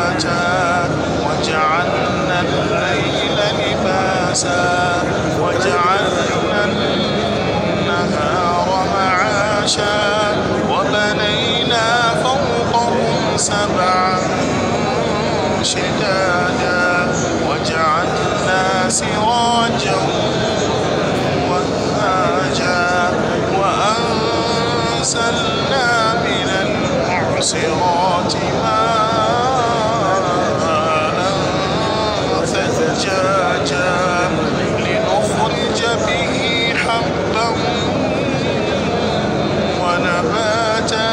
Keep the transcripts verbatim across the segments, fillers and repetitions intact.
شتاتا وجعلنا الليل لباسا وجعلنا النهار معاشا وبنينا فوقهم سبعا شدادا وجعلنا سراجا وهاجا وأنزلنا من المعصرات ماء ثجاجا لنخرج به حبا ونباتا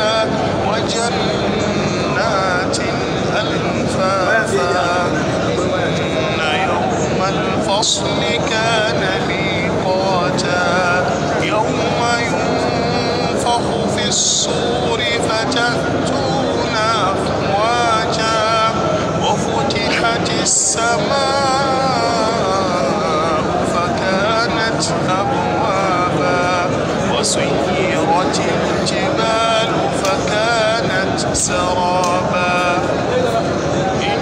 وجنات ألفافا إن يوم الفصل كان ميقاتا يوم ينفخ في الصور فتأتون أفواجا وفتحت السماء فكانت أبوابا وسيرت الجبال فكانت سرابا إن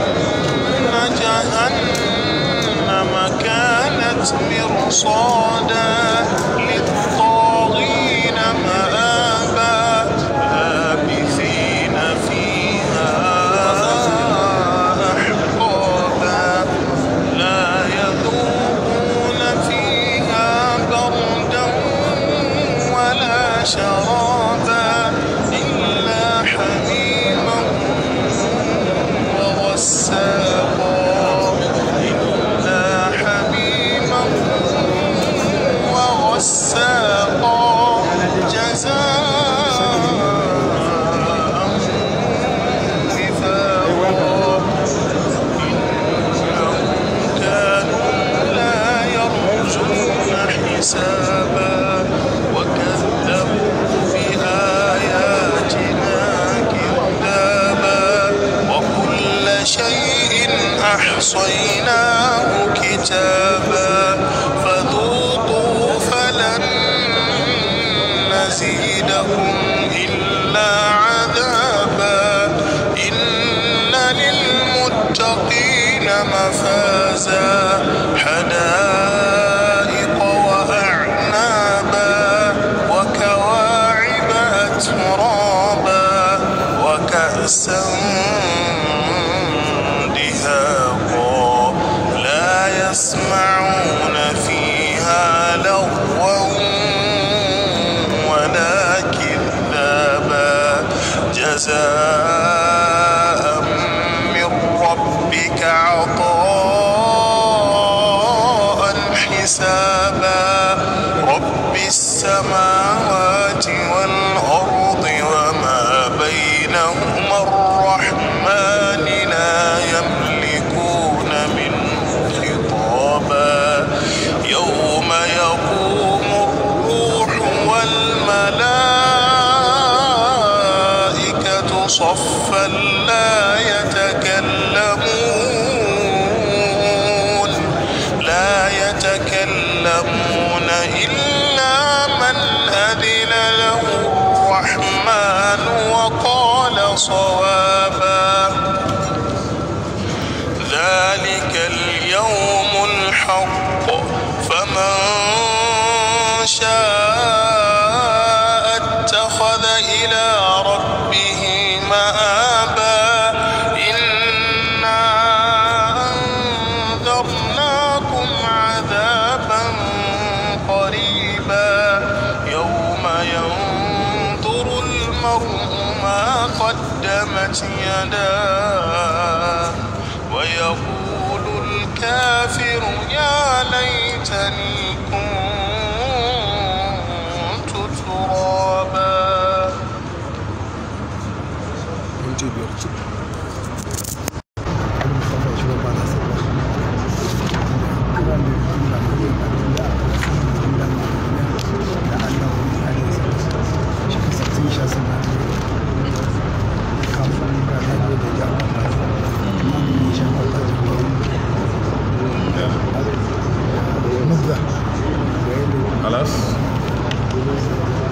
جهنم كانت مرصادا للطاغين مآبا لابثين فيها أحقابا لا يذوقون فيها بردا ولا شرابا إلا حميما وغساقا إلا حميما وغساقا جزاء وفاقا إنهم كانوا لا يرجون حسابا وكذبوا بآياتنا كذابا وكل شيء أحصيناه كتابا فذوقوا فلن نزيدكم إلا عذابا إن للمتقين مفازا حدائق وأعنابا وكواعب أترابا وكأسا دهاقا لا يسمعون فيها لغوا ولا كذابا جزاء من ربك عطاء حسابا رب السماوات والأرض وما بينهما الرحمن لا يملكون منه خطابا يوم يقوم الروح والملائكة صفا لا يتكلمون لا يتكلمون إلا من أذن له الرحمن وقال صوابا ذلك اليوم الحق فمن شاء اتخذ إلى ربه مآبا إنا أنذرناكم عذابا قريبا يوم ينظر المرء ما قدمت يداه ويقول الكافر يا ليتني كنت ترابا. خلاص.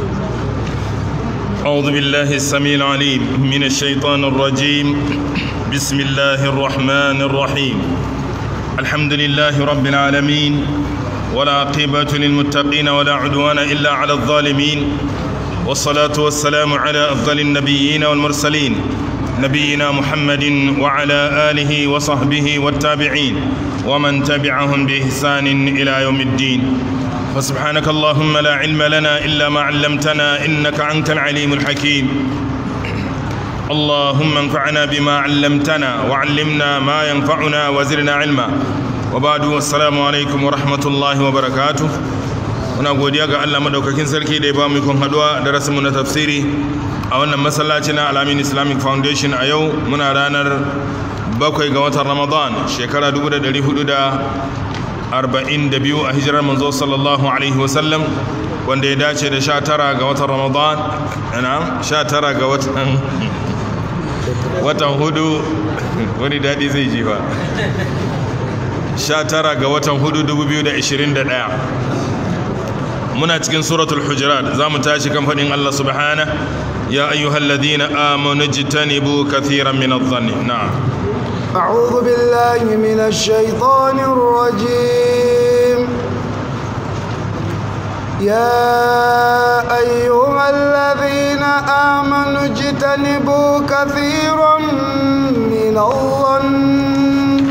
أعوذ بالله السميع العليم من الشيطان الرجيم. بسم الله الرحمن الرحيم الحمد لله رب العالمين ولا عقبة للمتقين ولا عدوان إلا على الظالمين والصلاة والسلام على أفضل النبيين والمرسلين نبينا محمد وعلى آله وصحبه والتابعين ومن تبعهم بإحسان إلى يوم الدين فسبحانك اللهم لا علم لنا إلا ما علمتنا إنك أنت العليم الحكيم اللهم انفعنا بما علمتنا وعلمنا ما ينفعنا وزرنا علما وبعد السلام عليكم ورحمة الله وبركاته muna godiya ga Allah madaukakin sarki da ya ba mu ikon haduwa da rasulmu na tafsiri a wannan masallaci na Alamin Islamic Foundation a yau muna ranar bakwai ga watan Ramadan shekara dubu da ɗari hudu da arba'in da biyu a hijirar manzo sallallahu alaihi wasallam wanda ya dace da sha tara ga watan Ramadan ana sha tara ga watan watan hudu wani daɗi zai ji ba sha tara ga watan hudu dubu biyu da ashirin da ɗaya muna cikin suratul hujurat za mu tashi kan faɗin Allah subhana ya ayyuhal ladina amanu jitanibu kathiran min adh-dhanni na'am a'udhu billahi minash shaitanir rajim ya ayyuhal ladina amanu jitanibu kathiran min adh-dhanni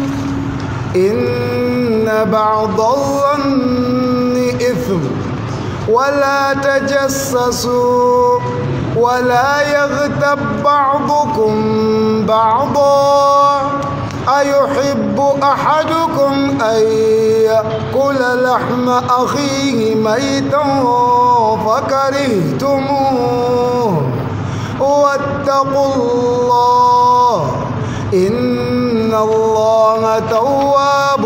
inna ba'da adh-dhanni ithm ولا تجسسوا ولا يغتب بعضكم بعضا أيحب أحدكم أن يأكل لحم أخيه ميتا فكرهتموه واتقوا الله إن الله تواب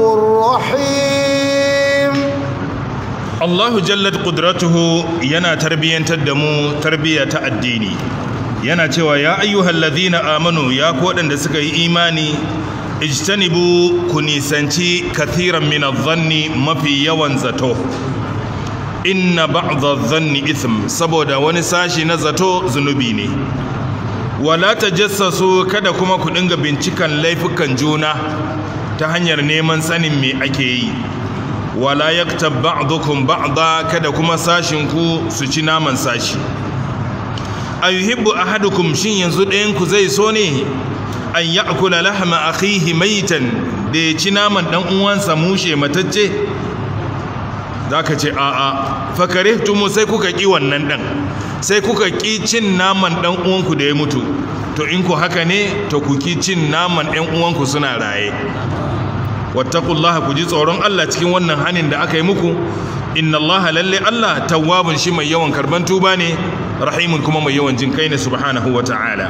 رحيم Allahu jallat qudratuhu yana tarbiyantar da mu tarbiya ta addini yana cewa ya ayyuhal ladhina amanu ya ku wadanda suka yi imani ijtanibu ku nisanci kathiran min adh-dhanni mafi yawan zato inna ba'dha adh-dhanni ithm saboda wani sashi na zato zunubi ne wala tajassasu kada kuma ku dinga bincikan laifukan juna ta hanyar neman sanin me ake yi wala yaktab ba'dukum ba'da kada kuma sashin ku su ci naman sashi ayuhibbu ahadukum shin yanzu ɗayan ku zai so ne an ya'kula lahma akhihi maitan da ya ci naman dan uwansa mushe matacce zaka ce a'a fakarihtum sai kuka ki wannan dan sai kuka ki cin naman dan uwanku da ya mutu to in ku haka ne to ku ki cin naman ɗan uwanku suna raye wattaqullaha ku ji tsoron Allah cikin wannan hanin da aka yi muku inna Allah lalle Allah tawwabun shi mai yawan karban tuba ne rahimun kuma mai yawan jin kai ne subhanahu wata'ala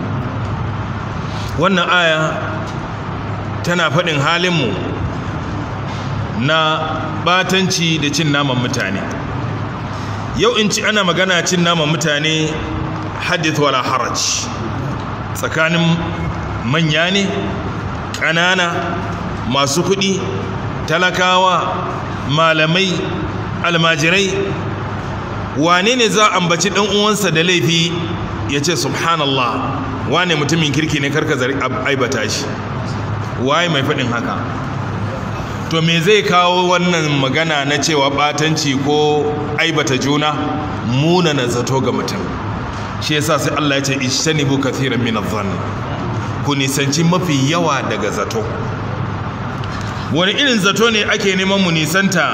wannan aya tana faɗin halin mu na batanci da cin naman mutane yau in ci ana magana cin naman mutane hadith wala haraj tsakanin manya ne ƙanana masu kuɗi talakawa malamai almajirai wane ne za a ambaci ɗan uwansa da laifi ya ce subhanallah wane mutumin kirki ne karka zari aibata shi waye mai faɗin haka to me zai kawo wannan magana na cewa ɓatanci ko aibata juna muna na zato ga mutum shi yasa sai Allah ya ce ishtanibu kathiran min adh-dhann ku nisanci mafi yawa daga zato wani irin zato ne ake neman mu nisanta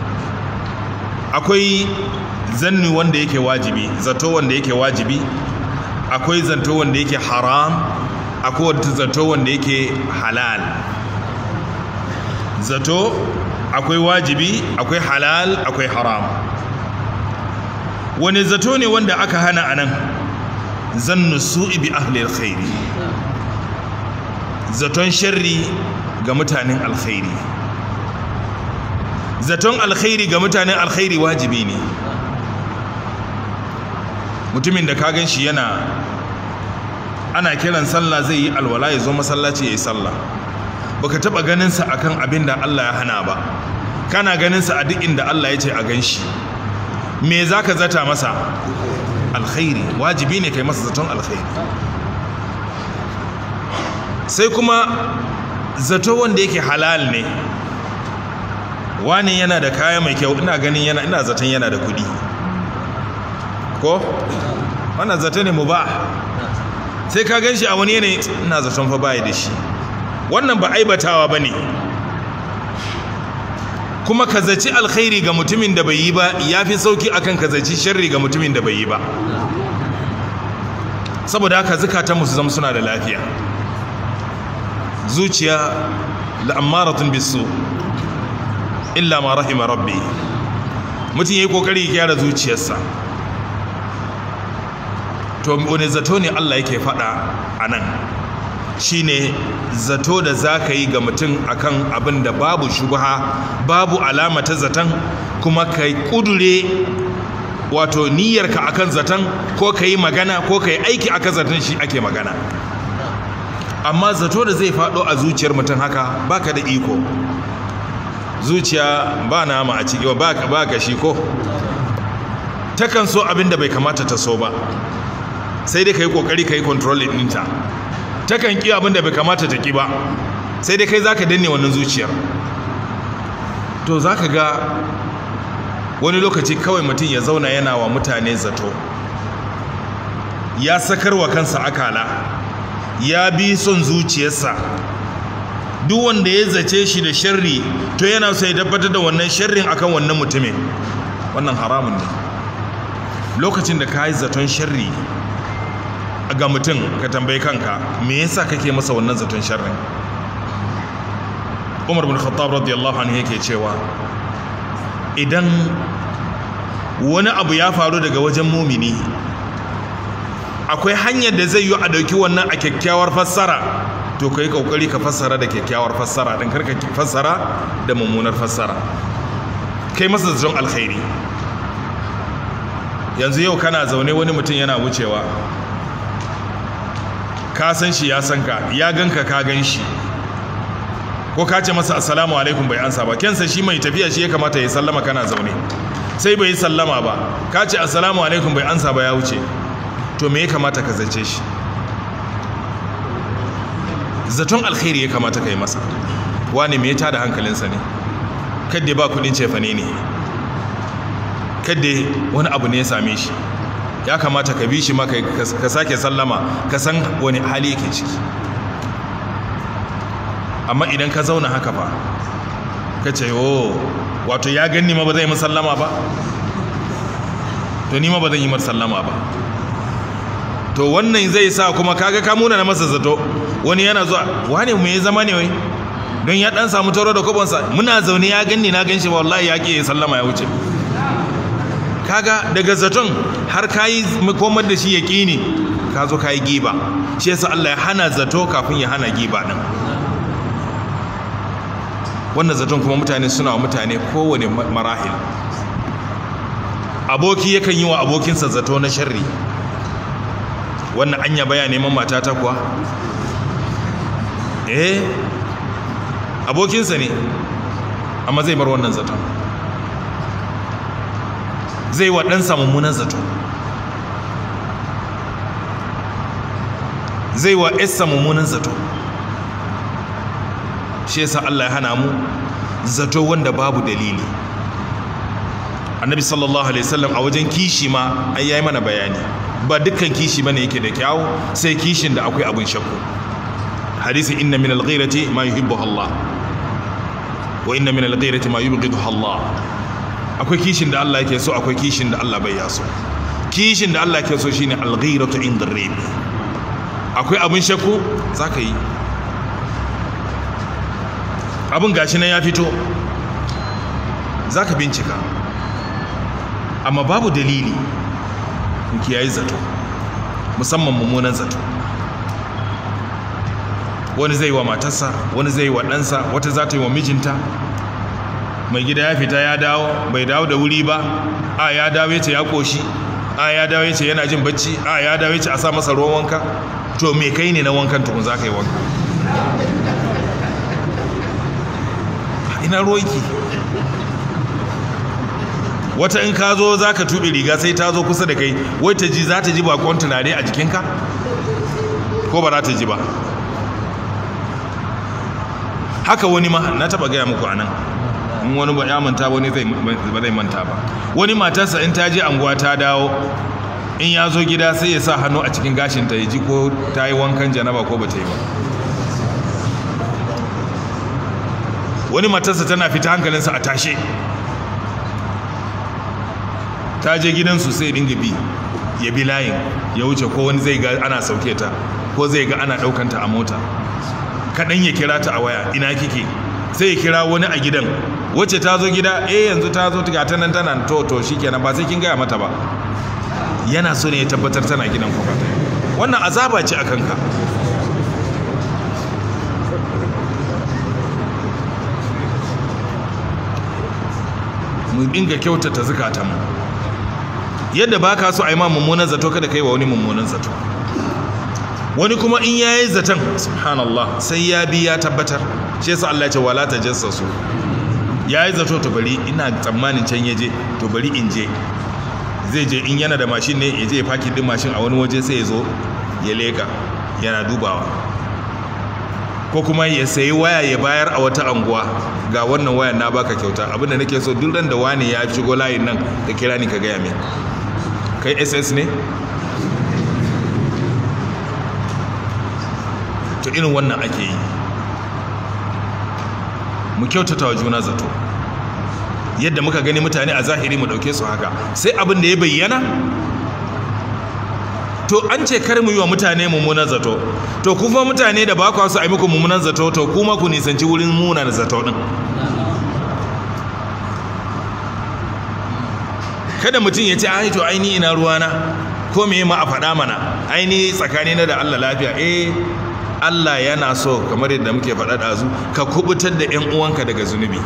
akwai zanni wanda yake wajibi zato wanda yake wajibi akwai zato wanda yake haram akwai zato wanda yake halal zato akwai wajibi akwai halal akwai haram wani zato ne wanda aka hana anan zannu su'i bi ahli alkhairi zaton sharri ga mutanen alkhairi zaton alkhairi ga mutanen alkhairi wajibi ne mutumin da ka gan shi yana ana kiran sallah zai yi alwala ya zo masallaci ya yi sallah baka taba ganinsa akan abin da Allah ya hana ba kana ganinsa a duk inda Allah ya ce a gan shi me za ka zata masa alkhairi wajibi ne kai masa zaton alkhairi sai kuma zato wanda yake halal ne, wani yana da kaya mai kyau, ina ganin yana ina zaton yana da kudi ko wannan zato ne mubah, sai ka ganshi a wani yanayi ina zaton fa bai da shi, wannan ba aibatawa bane. Kuma ka zaci alkhairi ga mutumin da bai yi ba yafi sauki akan ka zaci sharri ga mutumin da bai yi ba, saboda haka zakatanmu su zama suna da lafiya. Zuciya la'ammaratun bisu illa ma rahima rabbi, mutum yayi kokari ya gyara zuciyarsa. To wani zato ne Allah yake faɗa anan, shine zato da zaka yi ga mutum akan abin da babu shubha, babu alama ta zaton, kuma kai kudure wato niyyarka akan zaton, ko kai magana ko kai aiki akan zaton, shi ake magana. Amma zato da zai faɗo a zuciyar mutum haka baka da iko. Zuciya ba nama a ciki, ba ka shi ko takan so abin da bai kamata ta so ba, sai dai kai kokari kai controlling ɗinta. Takan ki abin da bai kamata ta ki ba, sai dai kai zaka danne wannan zuciyar. To zaka ga wani lokaci kawai mutum ya zauna yana wa mutane zato, ya sakarwa kansa akala, ya bi son zuciyarsa. Duk wanda ya zace shi da sharri to yana so ya tabbatar da wannan sharrin akan wannan mutumin, wannan haramun ne. Lokacin da ka yi zaton sharri ga mutum, ka tambayi kanka me yasa kake masa wannan zaton sharrin. Umar bin Khattab radiyallahu anhu yake cewa idan wani abu ya faru daga wajen mumini, akwai hanyar da zai yi a dauki wannan a kyakkyawar fassara, to kai kokari ka fassara da kyakkyawar fassara din, karka fassara da mummunar fassara, kai masa zaton alkhairi. Yanzu yau kana zaune wani mutum yana wucewa, ka san shi ya san ka, ya ganka ka gan shi, ko ka ce masa assalamu alaikum bai ansa ba, kensa shi mai tafiya shi ya kamata ya sallama, kana zaune sai bai sallama ba, ka ce assalamu alaikum bai ansa ba, ya wuce. To me ya kamata ka zace shi? Zaton alkhairi ya kamata ka yi masa. Wani me ya tada hankalinsa ne? Kadda ba kudin cefane ne, kadda wani abu ne ya same shi, ya kamata ka bi shi ma ka sake sallama, ka san wani hali yake ciki. Amma idan ka zauna haka fa, ka ce oh wato ya ganni ma ba zai yi sallama ba, to ni ma ba zan yi sallama ba. To wannan zai sa kuma kaga ka muna na masa zato, wani yana zuwa wane mu ya zama ne wai don ya dan samu taro da kubonsa, muna zaune ya ganni na ganshi ba, wallahi ya ke sallama ya wuce. Kaga daga zaton har kayi komar da shi yaqini, ka zo kayi giba. Shi yasa Allah ya hana zato kafin ya hana giba din. Wannan zaton kuma mutane suna wa mutane kowane marahil. Aboki yakan yi wa abokinsa zato na sharri, wannan anya baya neman matata kuwa, eh abokinsa ne amma zai bar wannan zato, zai wa ɗansa mummunan zato, zai wa ƴarsa mummunan zato. Shi yasa Allah ya hana mu zato wanda babu dalili. Annabi sallallahu alaihi wasallam a wajen kishi ma ai yayi mana bayani, ba dukkan kishi bane yake da kyawu, sai kishin da akwai abun shakku. Hadisi inna min al-ghirati ma yuhibbuha Allah wa inna min al-ghirati ma yubghiduha Allah. Akwai kishin da Allah yake so, akwai kishin da Allah bai ya so. Kishin da Allah yake so shine al-ghiratu inda ar-rib. Akwai abun shakku zaka yi, abun gashi nan ya fito, zaka bincika, amma babu dalili, in kiyaye zato, musamman mummunan zato. Wani zai wa matarsa, wani zai wa ɗansa, wata za ta yi wa mijinta. Mai gida ya fita ya dawo, bai dawo da wuri ba, a ya dawo ya ce ya koshi, a ya dawo ya ce yana jin bacci, a ya dawo ya ce a sa masa ruwan wanka. To me kai ne na wankan tukun za ka yi wanka? Ina ruwanki? Wata in ka zo za ka tuɓe riga sai ta zo kusa da kai, wai ta ji za ta ji bakon tunare a jikinka? Ko ba za ta ji ba? haka wani ma na taba gaya muku anan in wani ba ya manta wani zai ba zai manta ba wani matarsa in ta je anguwa ta dawo in ya zo gida sai ya sa hannu a cikin gashinta ya ji ko ta yi wankan janaba ko ba ta yi ba wani matarsa tana fita hankalinsa a tashe ta je gidansu sai dinga bi ya bi layin ya wuce ko wani zai ga ana sauke ta ko zai ga ana daukanta a mota kaɗan ya kira ta a waya ina kike sai ya kira wani a gidan wacce ta zo gida eh yanzu ta zo ga ta nan tana to to shikenan ba sai kin gaya mata ba yana so ne ya tabbatar tana gidan ku ba wannan azaba ce akan ka mu dinga kyautata zakatanmu yadda baka so a yi ma mummunan zato kada kai wa wani mummunan zato wani kuma in yayi zaton subhanallah sai ya bi ya tabbatar shi yasa Allah ya ce wala tajassasu yayi zato to bari ina tsammanin can yaje to bari in je zai je in yana da mashin ne ya je ya faki din mashin a wani waje sai ya zo ya leka yana dubawa ko kuma ya sayi waya ya bayar a wata anguwa ga wannan wayan na baka kyauta abinda nake so duk ran da wani ya shigo layin nan ka kira ni ka gaya min kai S S ne to irin wannan ake yi mu kyautata wa juna zato yadda muka gani mutane a zahiri mu dauke su haka sai abin da ya bayyana to an ce kar mu yi wa mutane mummunan zato to kuma mutane da ba ku su ai muku mummunan zato to kuma ku nisanci wurin munan zato din kada mutum ya ce ai to aini ina ruwana ko me ma a faɗa mana aini tsakanina da Allah lafiya eh Allah yana so kamar yadda muke faɗa da zu ka kubutar da ƴan uwanka daga zunubi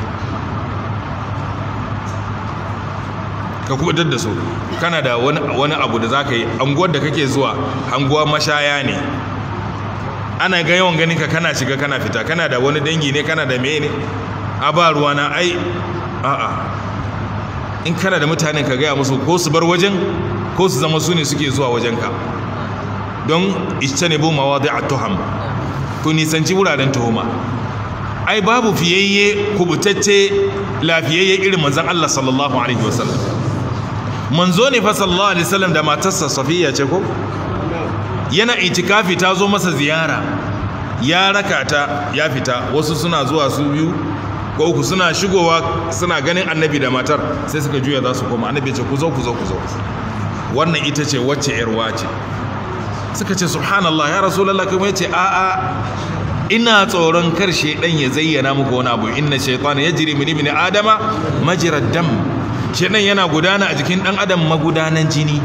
ka kubutar da su kana da wani wani abu da zaka yi anguwar da kake zuwa anguwa mashaya ne ana ga yawan ganin ka kana shiga kana fita kana da wani dangi ne kana da mene a ba ruwana ai a'a in kana da mutanen ka gaya musu ko su bar wajen ko su zama su ne suke zuwa wajenka don ishtanibu mawadi'at tuham ku nisanci wuraren tuhuma ai babu fiyayye kubutacce lafiyayye irin manzon Allah sallallahu alaihi wasallam manzo ne fa sallallahu alaihi wasallam da matarsa Safiya ce ko yana itikafi ta zo masa ziyara ya raka ta ya fita wasu suna zuwa su biyu ko uku suna shigowa suna ganin annabi da matar sai suka juya za su koma annabi ya ce ku zo ku zo ku zo wannan ita ce wacce yarwa ce suka ce subhanallah ya rasulullah kuma ya ce a'a ina tsoron kar shedan ya zayyana muku wani abu inna shaytana yajri min ibni adama majrad dam shedan yana gudana a jikin dan adam magudanan jini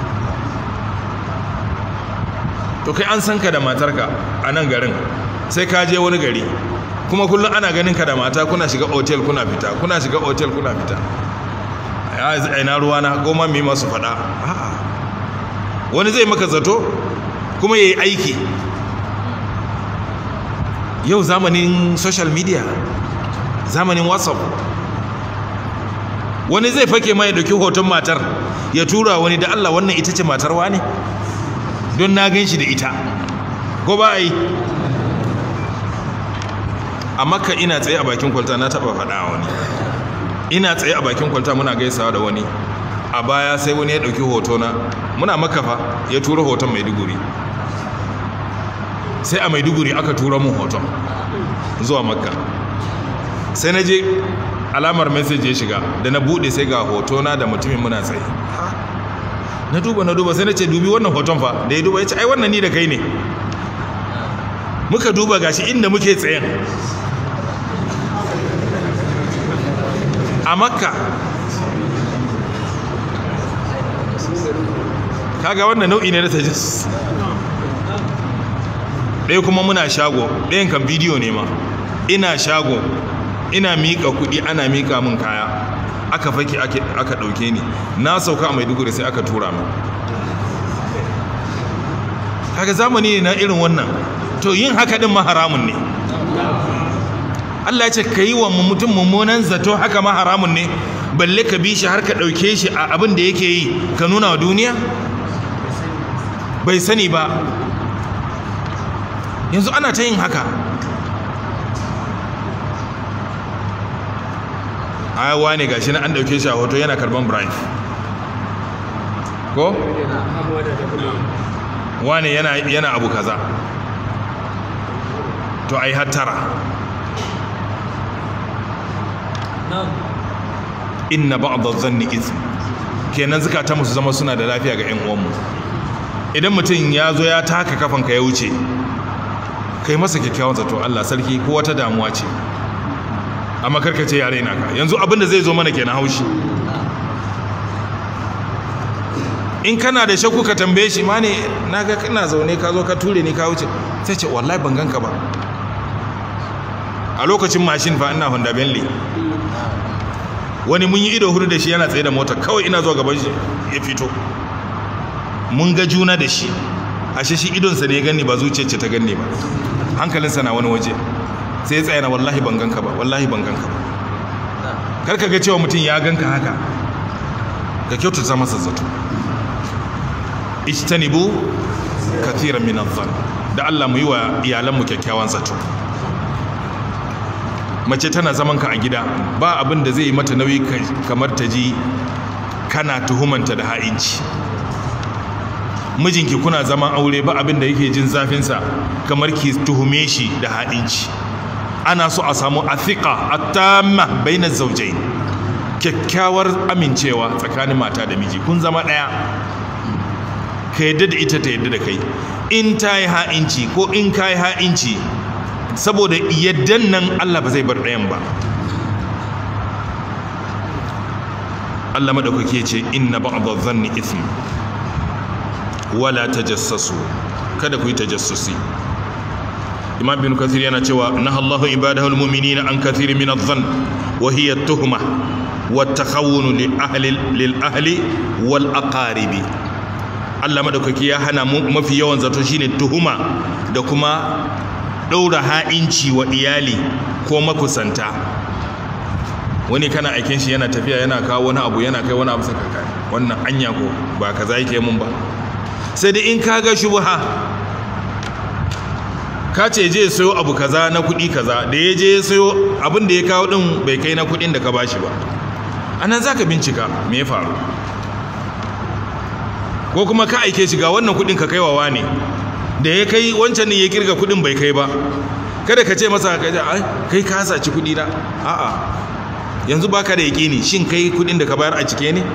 to kai an san ka da matarka a nan garin sai ka je wani gari kuma kullum ana ganin ka da mata kuna shiga hotel kuna fita kuna shiga hotel kuna fita ai na ruwa na goma mi masu fada a'a wani zai maka zato kuma yayi aiki yau zamanin social media zamanin whatsapp wani zai fake mai dauki hoton matar ya tura wani da Allah wannan ita ce matar wani don na gan shi da ita ko ba ai a makka ina tsaye a bakin kwalta na taba faɗa wani ina tsaye a bakin kwalta muna gaisawa da wani a baya sai wani ya ɗauki hoto na muna makka fa ya tura hoton maiduguri sai a maiduguri aka tura mun hoton zuwa makka sai na je alamar message ya shiga da na buɗe sai ga hoto na da mutumin muna tsaye na duba na duba sai na ce dubi wannan hoton fa da ya duba ya ce ai wannan ni da kai ne muka duba gashi inda muke tsayen a makka kaga wannan nau'i ne na tajassus ɗaya kuma muna shago ɗayan kan bidiyo ne ma ina shago ina miƙa kuɗi ana miƙa min kaya aka faki aka ɗauke ni na sauka a maiduguri sai aka tura min kaga zamani ne na irin wannan to yin haka ɗin ma haramun ne Allah ya ce ka yi wa mutum mummunan zato haka ma haramun ne balle ka bi shi har ka ɗauke shi a abin da yake yi ka nuna wa duniya bai sani ba yanzu ana ta yin haka a wane gashi na an dauke shi a hoto yana karban bribe ko wane yana yana abu kaza to ai hattara inna ba'd adh-dhanni ithm kenan zakata musu zama suna da lafiya ga ƴan uwanmu idan mutum ya zo ya taka kafanka ya wuce kai masa kyakkyawan zato Allah sarki ko wata damuwa ce amma karkace ya raina ka yanzu abinda zai zo mana kenan haushi in kana da shakku ka tambaye shi ma ne naga kana zaune ka zo ka ture ni ka wuce sai ce wallahi ban ganka ba a lokacin mashin fa ina Honda Bentley wani mun yi ido hudu da shi yana tsaye da mota kawai ina zuwa gaban shi ya fito mun ga juna da shi ashe shi idonsa ne ya ganni ba zuciyarsa ta ganni ba hankalinsa na wani waje sai ya tsaya na wallahi ban ganka ba wallahi ban ganka ba karka ga cewa mutum ya ganka haka ka kyautata masa zato ijtanibu kathiran min adh-dhann da Allah mu yi wa iyalanmu kyakkyawan zato mace tana zaman ka a gida ba abin da zai yi mata nauyi kamar ta ji kana tuhumanta da ha'inci mijinki kuna zaman aure ba abin da yake jin zafinsa kamar ki tuhume shi da ha'inci ana so a samu athiqa at-tamma bainaz zawjayn kyakkyawar amincewa tsakanin mata da miji kun zama daya ka yadda da ita ta yadda da kai in ta yi ha'inci ko in ka yi ha'inci saboda yaddan nan Allah ba zai bar ɗayan ba Allah madaukake ce inna ba'dha dhanni ithm wala tajassasu kada ku yi tajassusi Imam Ibn Kathir yana cewa nahallahu ibadahu almu'minina an kathir min adh-dhann wa hiya at-tuhma wa at-takhawun li ahli lil ahli wal aqaribi Allah madaukake ya hana mafi yawan zato shine tuhuma da kuma daura ha'inci wa iyali ko makusanta wani kana aikin shi yana tafiya yana kawo wani abu yana kai wani abu saka kai wannan anya ko ba kaza yake mun ba sai dai in kaga shubha ka ce je sayo abu kaza na kudi kaza da ya je sayo abin da ya kawo din bai kai na kudin da ka bashi ba anan zaka bincika me ya faru ko kuma ka aike shi ga wannan kudin ka kaiwa wani da ya kai wancan ne ya kirga kudin bai kai ba kada ka ce masa kai ka saci kudi na a'a yanzu baka da yakini shin kai kudin da ka bayar a cike ne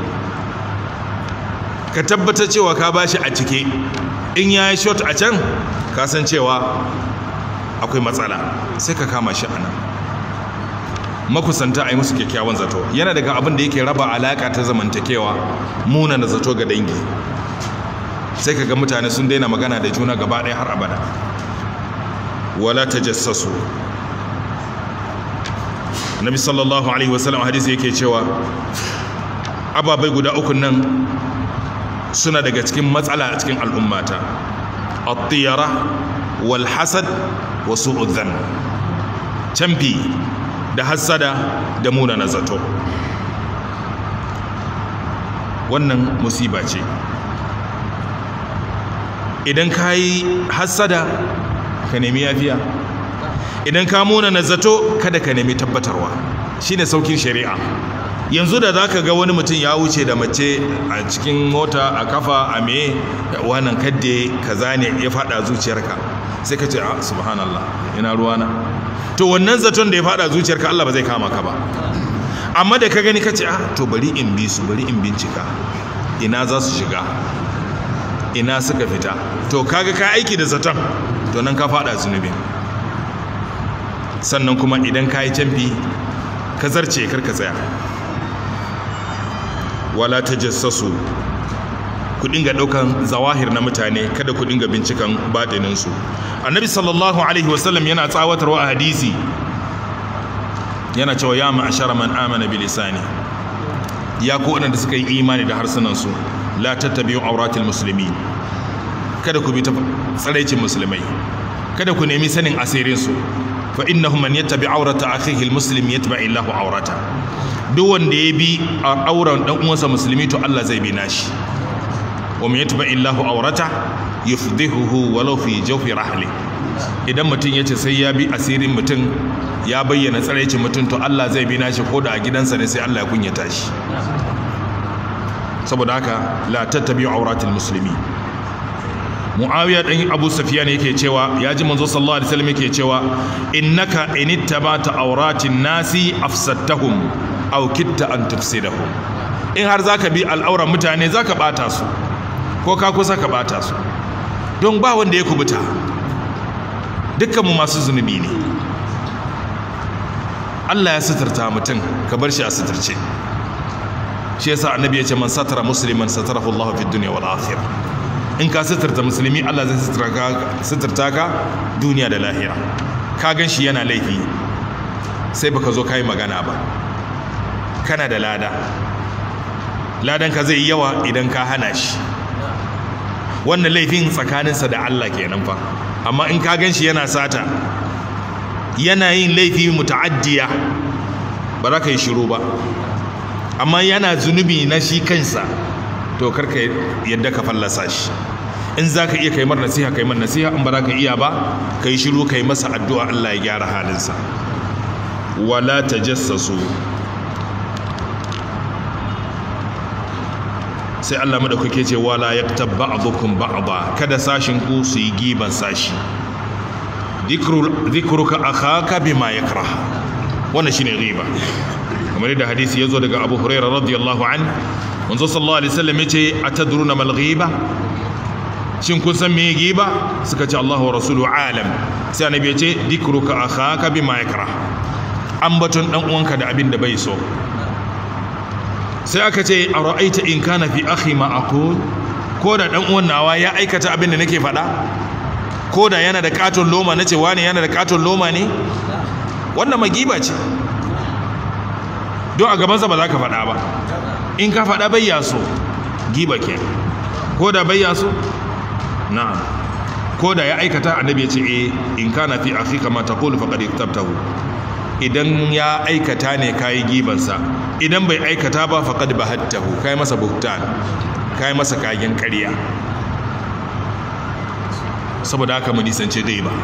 ka tabbatar cewa ka bashi a cike in ya yi shot a can ka san cewa akwai matsala sai ka kama shi anan makusanta a yi musu kyakkyawan zato yana daga abin da yake raba alaka ta zamantakewa muna na zato ga dangi sai ka ga mutane sun daina magana da juna gaba ɗaya har abada wala tajassasu Nabi sallallahu alaihi wasallam hadisi yake cewa ababai guda uku nan suna daga cikin matsala a cikin al'ummata at-tiyara wal hasad wa su'ud dhann camfi da hasada da munana zato wannan musiba ce idan ka yi hasada ka nemi yafiya idan ka munana zato kada ka nemi tabbatarwa shine saukin shari'a yanzu da zaka ga wani mutum ya wuce da mace a cikin mota a kafa a me wannan kadde kaza ne ya fada zuciyarka sai ka ce ah subhanallah ina ruwana to wannan zaton da ya fada zuciyarka Allah ba zai kama ka ba amma da ka gani ka ce ah to bari in bi su bari in bincika ina za su shiga ina suka fita to kaga ka aiki da zaton to nan ka fada zunubi sannan kuma idan ka yi canfi ka zarce kar ka tsaya wala tajassasu ku dinga daukan zawahir na mutane kada ku dinga bincikan batinin su annabi sallallahu alaihi wasallam yana tsawatarwa a hadisi yana cewa ya ma'ashara man amana bi lisani ya ku wanda suka yi imani da harsunan su la tattabi'u awratil muslimin kada ku bi ta tsaraicin musulmai kada ku nemi sanin asirin su fa innahu man yattabi awrata akhihi almuslim yatba'i Allahu awrata duk wanda ya bi auren dan uwansa musulmi to Allah zai bi nashi wa man yatba'i Allahu awrata yufdihuhu walau fi jawfi rahli. Idan mutum ya ce sai ya bi asirin mutum ya bayyana tsaraicin mutum, to Allah zai bi nashi ko da a gidansa ne sai Allah ya kunyata shi. Saboda haka la tattabi'u auratil muslimi. Muawiya dan Abu Sufyan yake cewa ya ji manzo sallallahu alaihi wasallam yake cewa innaka inittabata auratin nasi afsattahum aw kitta an tufsidahum. In har zaka bi al'auran mutane zaka bata su ko ka kusa ka bata su, don ba wanda ya kubuta, dukkan mu masu zunubi ne. Allah ya suturta mutum, ka bar shi a suturce. Shi yasa annabi ya ce man satara musliman satarahu Allah fi dunya wal akhirah. In ka suturta musulmi, Allah zai suturta ka duniya da lahira. Ka gan shi yana laifi sai baka zo kai magana ba, kana da lada, ladan ka zai yi yawa idan ka hana shi. Wannan laifin tsakaninsa da Allah kenan fa. Amma in ka gan shi yana sata, yana yin laifi muta'addiya, ba za ka yi shiru ba. Amma yana zunubi na shi kansa, to karka yadda ka fallasa shi. In za ka iya kai mar nasiha kai mar nasiha, in ba za ka iya ba ka yi shiru kai masa addu'a Allah ya gyara halinsa. Wala tajassasu. Sai Allah madaukake ce wala yaktab ba'dukum ba'da, kada sashin ku su yi giban sashi. Dhikru dhikruka akhaka bima yakrah. Wannan shine ghiba. Kamar da hadisi yazo daga Abu Hurairah radiyallahu anhu, manzo sallallahu alaihi wasallam yace atadruna mal ghiba, shin kun san me ghiba? Suka ce Allahu wa rasuluhu alam. Sai annabi yace dhikruka akhaka bima yakrah, ambaton dan uwanka da abin da bai so. Sai aka ce a ra'aita in kana fi akhi ma aqul, ko da dan uwan nawa ya aikata abin da nake faɗa, ko da yana da katon loma nace wani yana da katon loma ne, wannan magiba ce. Don a gabansa ba za ka faɗa ba, in ka faɗa bai yaso giba ke, ko da bai yaso na'am, ko da ya aikata annabi ya ce eh in kana fi akhi kama taqulu faqad iktabtahu. Idan ya aikata ne kayi gibansa, idan bai aikata ba faqad bahattahu, kai masa buhtan, kai masa kagen ƙarya. Saboda haka mu nisance dai ba,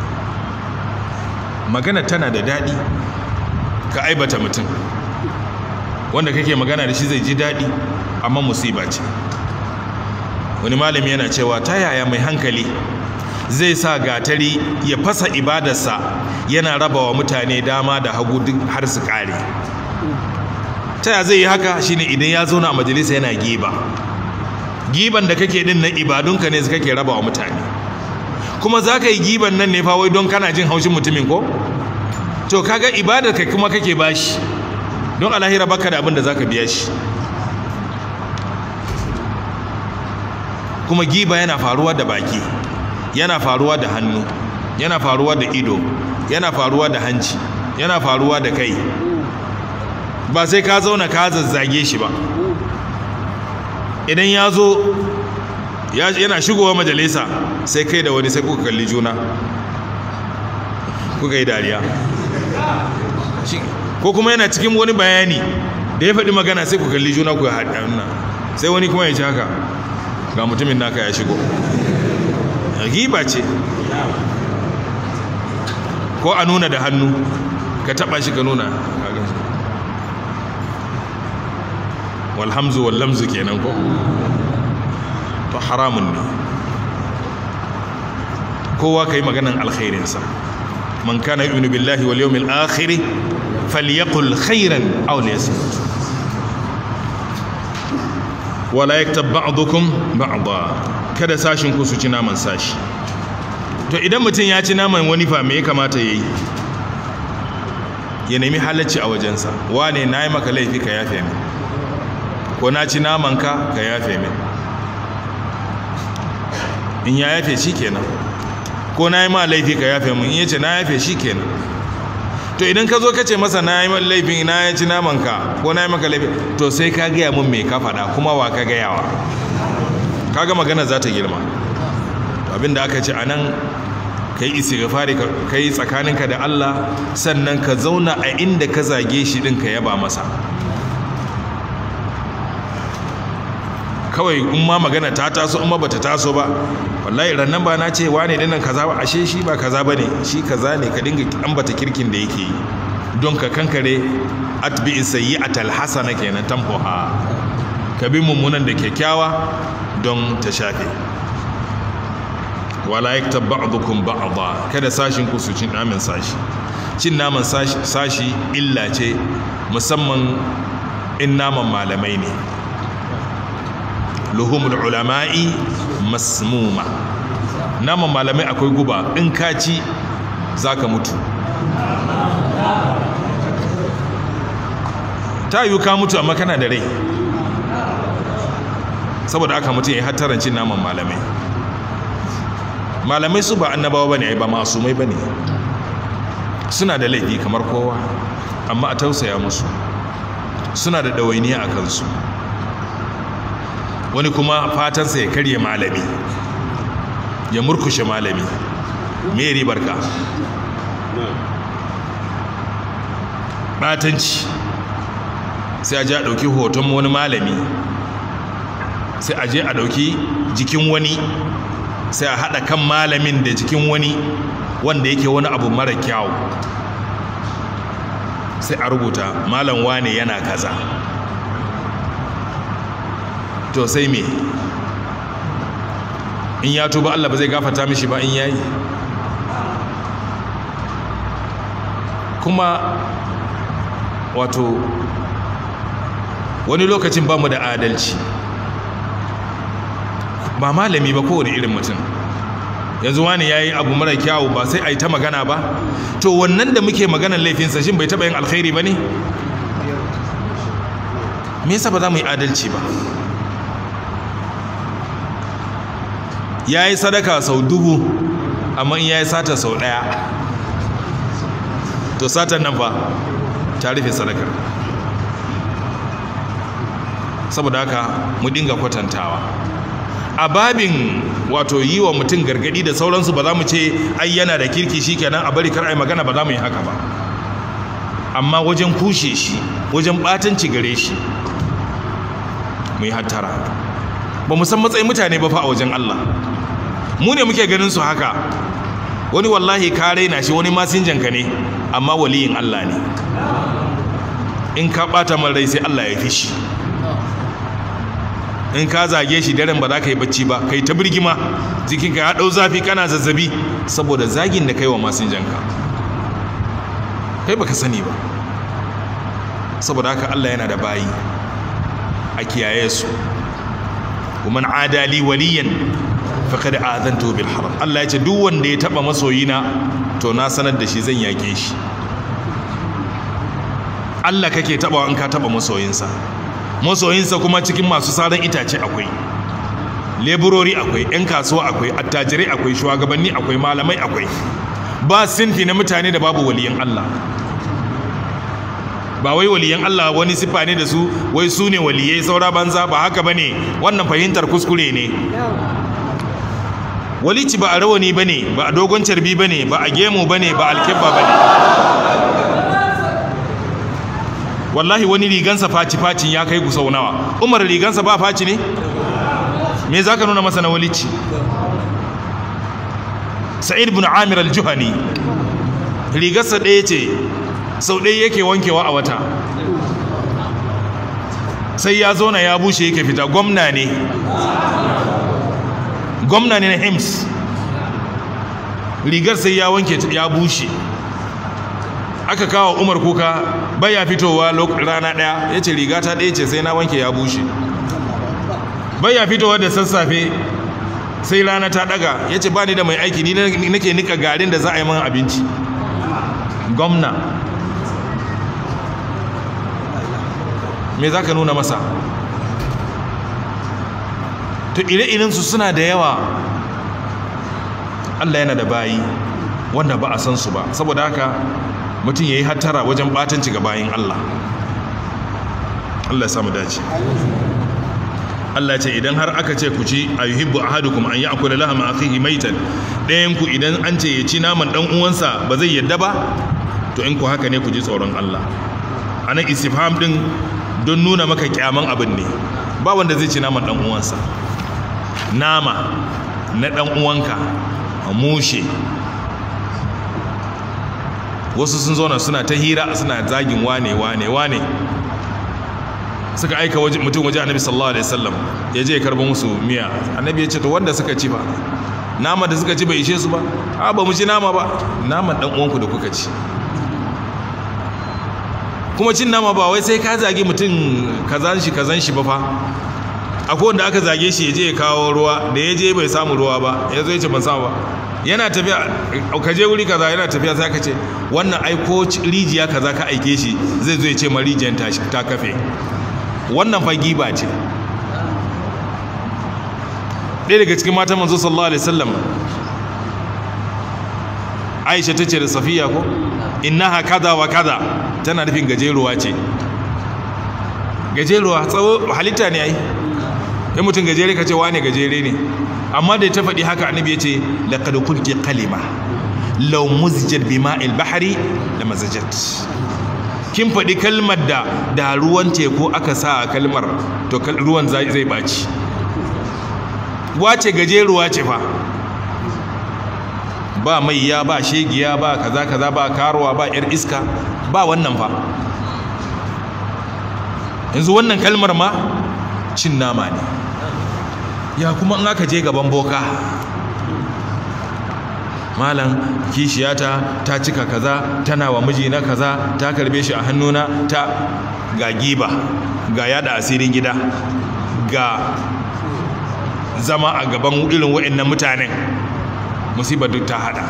magana tana da daɗi. Ka aibata mutum, wanda kake magana da shi zai ji daɗi, amma musiba ce. Wani malami yana cewa ta yaya mai hankali zai sa gatari ya fasa ibadarsa yana raba wa mutane dama da hagu duk har su kare? Ta yaya zai yi haka? Shine idan ya zauna a majalisa yana giba. Giban da kake din na ibadunka ne kake raba wa mutane, kuma za ka yi giban nan ne fa wai don kana jin haushin mutumin ko? To kaga ibadar ka kuma kake bashi, don alahira baka da abin da za ka biya shi. Kuma giba yana faruwa da baki, yana faruwa da hannu, yana faruwa da ido, yana faruwa da hanci, yana faruwa da kai. Ba sai ka zauna ka zazzage shi ba. Idan ya zo yana shigowa majalisa, sai kai da wani sai kuka kalli juna, kuka yi dariya. Ko kuma yana cikin wani bayani da ya faɗi magana sai ku kalli juna ku haɗa, sai wani kuma ya ci haka, ga mutumin naka ya shigo. Giba ce. Ko a nuna da hannu, ka taba shi ka nuna, walhamzu wallamzu kenan ko? To haramun ne. Kowa ka yi maganan alkhairinsa. Man kana yu'minu billahi wal yawmil akhir falyaqul khairan aw liyasmut. Wala yaktab ba'dukum ba'da, kada sashin ku su ci naman sashi. To idan mutum ya ci naman wani fa me ya kamata yayi? Ya nemi halacci a wajensa. Wane nayi maka laifi ka yafe min, ko na ci naman ka ka yafe min. In ya yafe shikenan. Ko nayi ma laifi ka yafe min, in yace na yafe shikenan. To idan ka zo ka ce masa na yi laifin, na ya ci naman ka ko na yi maka laifin, to sai ka gaya mun me ka faɗa kuma wa ka gayawa. Kaga magana za ta girma. Abinda aka ce anan kai istighfari kai tsakaninka da Allah, sannan ka zauna a inda ka zage shi din ka yaba masa. kawai in ma magana ta taso in ma bata taso ba wallahi rannan ba na ce wane dinnan kaza ba ashe shi ba kaza bane shi kaza ne ka dinga ambata kirkin da yake yi don ka kankare atbi sayyi'atal hasana kenan tamhuha ka bi mummunan da kyakkyawa don ta shafe wala yaktab ba'dukum ba'dha kada sashin ku su cin naman sashi cin naman sashi, sashi illa ce musamman in naman malamai ne luhumul ulama'i masmuma naman malamai akwai guba in ka ci zaka mutu ta yi ka mutu amma kana da rai saboda aka mutu ya yi hattarancin naman malamai malamai su ba annabawa bane ai ba masumai bane suna da laifi kamar kowa amma a tausaya musu suna da dawainiya a kansu wani kuma fatansa ya karye malami ya murkushe malami me ribar ka batanci sai a je a ɗauki hoton wani malami sai a je a ɗauki jikin wani sai a haɗa kan malamin da jikin wani wanda yake wani abu mara kyau sai a rubuta malam wane yana kaza to sai me in ya tuba Allah ba zai gafarta mishi ba in yayi kuma wato wani lokacin ba mu da adalci ba malami ba kowane irin mutum yanzu wani ya yi abu mara kyawu ba sai a yi ta magana ba to wannan da muke maganar laifinsa shin bai taɓa yin alkhairi ba ne me yasa ba za mu yi adalci ba ya yi sadaka sau dubu amma in ya yi sata sau ɗaya to satan nan fa ta rufe sadakar saboda haka mu dinga kwatantawa a babin wato yi wa mutum gargadi da sauransu ba za mu ce ai yana da kirki shikenan a bari kar ai magana ba za mu yi haka ba amma wajen kushe shi wajen batanci gare shi mu yi hattara ba mu san matsayin mutane ba fa a wajen Allah mu ne muke ganin su haka wani wallahi ka raina shi wani masinjan ka ne amma waliyin Allah ne in ka bata man rai sai Allah ya fi shi in ka zage shi daren ba za ka yi bacci ba kai ta birgima jikinka ya ɗau zafi kana zazzabi saboda zagin da kai wa masinjanka kai baka sani ba saboda haka Allah yana da bayi a kiyaye su kuma adali waliyan faqad azantu bil harb Allah ya ce duk wanda ya taba masoyina to na sanar da shi zan yake shi Allah kake taba in ka taba masoyinsa masoyinsa kuma cikin masu saran itace akwai leburori akwai yan kasuwa akwai attajirai akwai shugabanni akwai malamai akwai ba sinfi na mutane da babu waliyan Allah ba wai waliyan Allah wani sifa ne da su wai su ne waliyai saura banza ba haka bane wannan fahimtar kuskure ne walici ba a rawani bane ba a dogon carbi bane ba a gemu bane ba alkibba bane wallahi wani rigansa faci-facin ya kai gusau nawa umar rigansa ba faci ne me za ka nuna masa na walici sa'id bin amir al-juhani rigarsa ɗaya ce sau ɗaya yake wankewa a wata sai ya zo na ya bushe yake fita gwamna ne gwamna ne na hims rigar sai ya wanke ya bushe aka kawo umar kuka baya fitowa rana daya ya ce riga ta ɗaya ce sai na wanke ya bushe baya fitowa da sassafe sai rana ta daga ya ce ba ni da mai aiki ni nake nika garin da za a yi man abinci gwamna me za ka nuna masa to ire-irensu suna da yawa Allah yana da bayi wanda ba a san su ba saboda haka mutum ya yi hattara wajen batanci ga bayin Allah Allah ya samu dace Allah ce idan har aka ce ku ci ayyuhibbu ahadukum an ya'kula lahma akhihi maitan dayan ku idan an ce ya ci naman dan uwansa ba zai yadda ba to in ku haka ne ku ji tsoron Allah anan istifham din don nuna maka kyaman abin ne ba wanda zai ci naman dan uwansa. Nama na dan uwanka mushe, wasu sun zauna suna ta hira suna zagin wane wane wane, suka aika mutum waje annabi sallallahu alaihi wasallam ya je ya karba musu miya. Annabi ya ce to wanda suka ci ba nama da suka ci bai ishe su ba? A ba mu ci nama ba, naman dan uwanku da kuka ci. Kuma cin nama ba wai sai ka zage mutum kazan shi kazan shi ba fa. Akwai wanda aka zage shi ya je ya kawo ruwa, da ya je bai samu ruwa ba ya zo ya ce ban samu ba, yana tafiya ka je wuri kaza, yana tafiya sai ka ce wannan aiko rijiya kaza ka aike shi, zai zo ya ce ma rijiyar ta kafe. Wannan fa giba ce. ɗaya daga cikin matan manzo sallallahu alaihi wasallam Aisha tace da Safiya ko innaha kaza wa kaza, tana nufin gajeruwa ce. Gajeruwa tsawo halitta ne ai, in mutum gajere ka ce wane gajere ne, amma da ta faɗi haka annabi ya ce laqad kunti qalima law muzijat bima'il bahri la mazajat. Kin faɗi kalmar da da ruwan teku aka sa a kalmar to ruwan zai baci. Wace gajeruwa ce fa, ba maiya ba shegiya ba kaza kaza ba karuwa ba yar iska ba wannan fa. Yanzu wannan kalmar ma cin nama ne. Ya kuma in aka je gaban boka, malam kishiyata ta cika kaza, tana wa mijina kaza, ta karbe shi a hannuna, ta ga giba, ga yada asirin gida, ga zama a gaban irin waɗannan mutanen, musibar duk ta hada.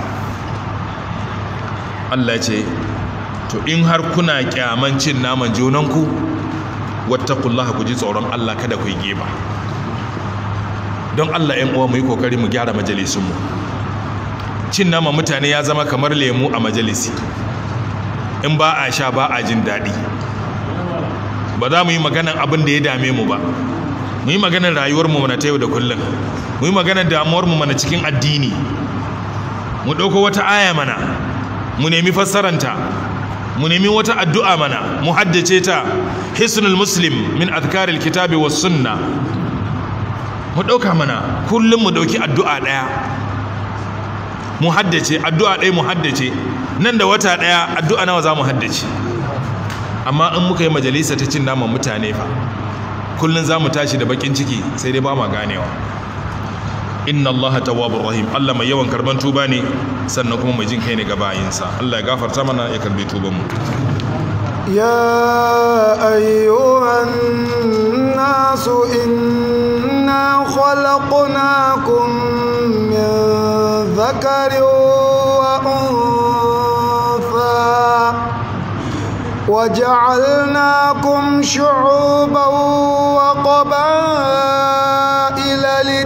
Allah ce to in har kuna kyaman cin naman junanku, wattaqullaha, ku ji tsoron Allah, kada ku yi giba. Don Allah ƴan uwa mu yi kokari mu gyara majalisunmu. Cin naman mutane ya zama kamar lemu a majalisi, in ba a sha ba a jin daɗi. Ba za mu yi maganan abin da ya dame mu ba, mu yi maganar rayuwarmu mana ta yau da kullum, mu yi maganar damuwarmu mana cikin addini, mu ɗauko wata aya mana mu nemi fassaranta, mu nemi wata addu'a mana mu haddace ta, hisnul muslim min azkaril kitabi was sunna, mu ɗauka mana kullum mu ɗauki addu'a ɗaya mu haddace, addu'a ɗaya mu haddace, nan da wata ɗaya addu'a nawa za mu haddace. Amma in muka yi majalisa ta cin naman mutane fa, kullun za mu tashi da bakin ciki, sai dai ba ma ganewa. Inna Allah tawwabur rahim, Allah mai yawan karban tuba ne, sannan kuma mai jin kai ne ga bayinsa. Allah ya gafarta mana, ya karbi tuban mu. Ya ayyuhan nasu inna khalaqnakum min dhakarin wa untha وجعلناكم شعوبا وقبائل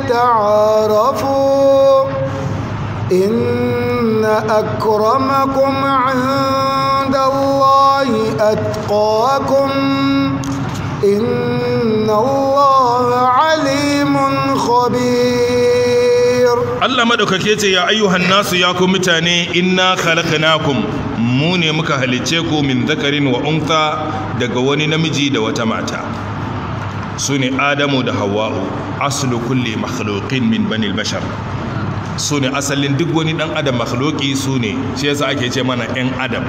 لتعارفوا إن أكرمكم عند الله أتقاكم إن الله عليم خبير. الله مدوكake ce ya ayyuhan nasu, ya ku mutane, inna khalaqnakum, mu ne muka halice ku min zakarin wa untha, daga wani namiji da wata mata, su ne Adamu da Hawwa'u, aslu kulli makhluqin min bani bashar, su ne asalin duk wani dan adam makhluqi, su ne shi yasa ake ce mana yan adam.